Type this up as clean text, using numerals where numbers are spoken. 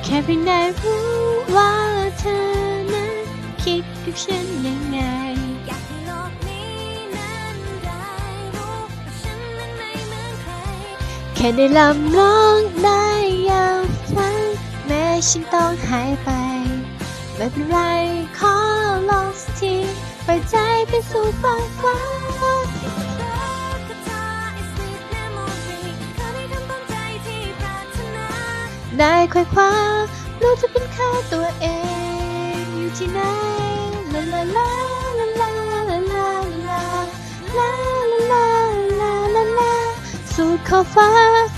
แค่เพียงได้รู้ว่าเธอนั้นคิดกับฉันยังไงอยากให้โลกนี้นั้นได้รู้ว่าฉันนั้นไม่เหมือนใครแค่ได้ลำร้องได้ยาวฟังแม้ฉันต้องหายไปไม่เป็นไรขอลองสักทีปล่อยใจไปสู่ฟ้าได้ค่อยคว้ารู้จะเป็นค่าตัวเองอยู่ที่ไหนลาลาลาลาลาลาลาลาลาลาลาลาลาลาสู่ขอบฟ้า